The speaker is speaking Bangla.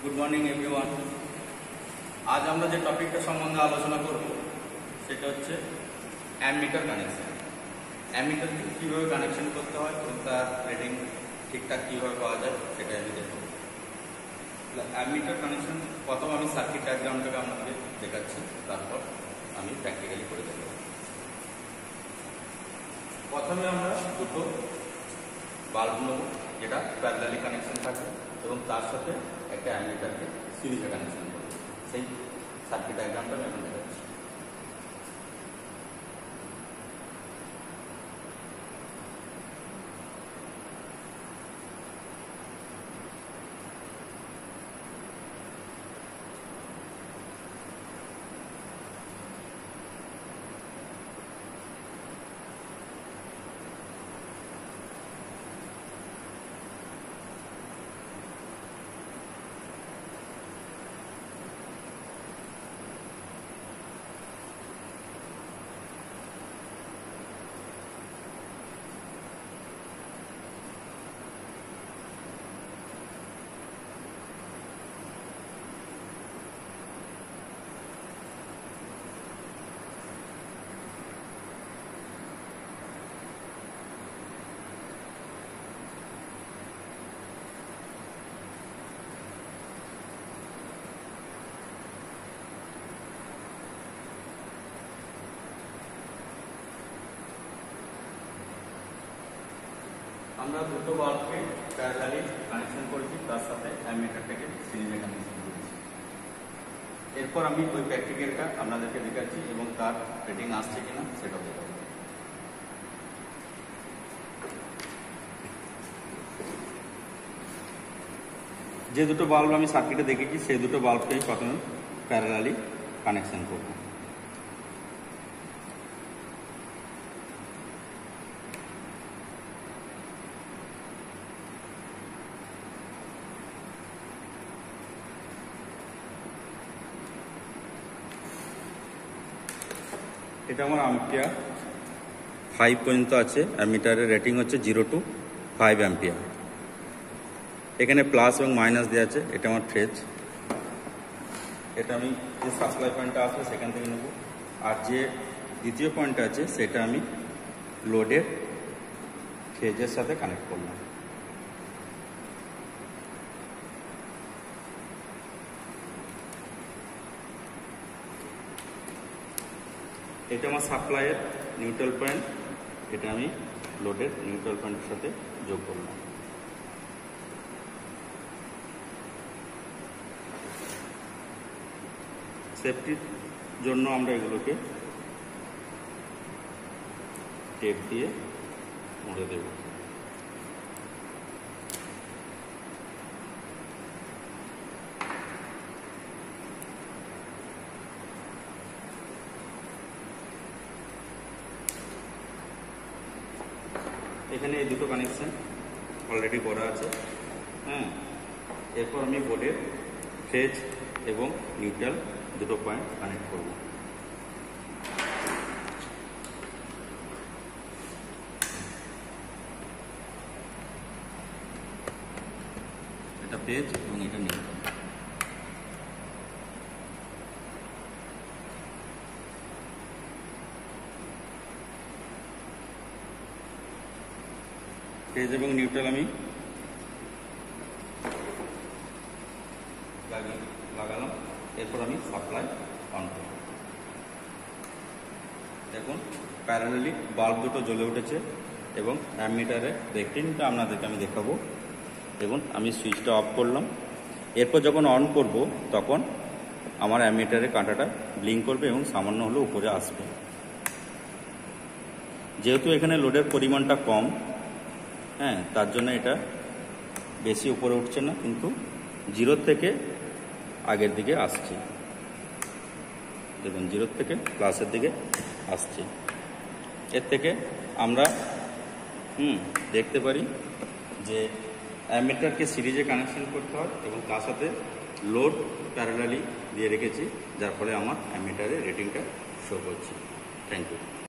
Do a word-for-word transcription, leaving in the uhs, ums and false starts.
Good morning everyone. आज আমরা যে টপিকটা সম্বন্ধে আলোচনা করব সেটা হচ্ছে অ্যামিটার কানেকশন। অ্যামিটার কিভাবে কানেকশন করতে হয় এবং তার রেটিং ঠিকঠাক কিভাবে পাওয়া যায় সেটা আমি দেখব। অ্যামিটার কানেকশন প্রথম আমি সার্কিট ডায়াগ্রামটাকে আপনাদের দেখাচ্ছি, তারপর আমি প্র্যাকটিক্যালি করে দেব। প্রথমে আমরা দুটো বাল্ব নেব যেটা প্যারালালি কানেকশন থাকে এবং তার সাথে একটা অ্যামিটারকে সিরিজে কানেকশন করব। সেই সার্কিট ডায়াগ্রামটা আমি এখন দেখাচ্ছি। আমরা দুটো বাল্বকে প্যারালালি কানেকশন করেছি, তার সাথে অ্যামিটারটাকে সিরিজে কানেকশন করেছি। এরপর আমি ওই প্র্যাকটিক্যালটা আপনাদেরকে দেখাচ্ছি এবং তার রেটিং আসছে কিনা সেটাও দেখাবো। যে দুটো বাল্ব আমি সার্কিটে দেখেছি সেই দুটো বাল্বকেই প্রথমে প্যারালালি কানেকশন করব। এটা আমার অ্যাম্পিয়ার ফাইভ পর্যন্ত আছে। অ্যামিটারের রেটিং হচ্ছে জিরো টু ফাইভ অ্যাম্পিয়ার। এখানে প্লাস এবং মাইনাস দেওয়া আছে। এটা আমার ফেজ। এটা আমি যে সাপ্লাই পয়েন্টটা আসবে সেখান থেকে নেব। আর যে দ্বিতীয় পয়েন্টটা আছে সেটা আমি লোডের ফেজের সাথে কানেক্ট করলাম। এটা আমার সাপ্লাইয়ের নিউট্রাল পয়েন্ট। এটা আমি লোডের নিউট্রাল পয়েন্টের সাথে যোগ করলাম। সেফটির জন্য আমরা এগুলোকে টেপ দিয়ে মুড়ে দেব। এখানে এই দুটো কানেকশন অলরেডি করা আছে। হ্যাঁ, এরপর আমি বোর্ডের ফেজ এবং নিউট্রাল দুটো পয়েন্ট কানেক্ট করব। এটা ফেজ এবং এটা নিউট্রাল। ফেজ এবং নিউট্রাল আমি লাগালাম। এরপর আমি সাপ্লাই অন করব। দেখুন প্যারালালি বাল্ব দুটো জ্বলে উঠেছে এবং অ্যামিটারের রেটিংটা আপনাদেরকে আমি দেখাবো। দেখুন আমি সুইচটা অফ করলাম। এরপর যখন অন করব তখন আমার অ্যামিটারের কাঁটাটা ব্লিঙ্ক করবে এবং সামান্য হলেও উপরে আসবে। যেহেতু এখানে লোডের পরিমাণটা কম, হ্যাঁ, তার জন্য এটা বেশি উপরে উঠছে না, কিন্তু জিরো থেকে আগের দিকে আসছে। দেখুন জিরো থেকে প্লাসের দিকে আসছে। এর থেকে আমরা হুম দেখতে পারি যে অ্যামিটারকে সিরিজে কানেকশন করতে হয় এবং তার সাথে লোড প্যারালালি দিয়ে রেখেছি, যার ফলে আমার অ্যামিটারের রেটিংটা শো করছে। Thank you.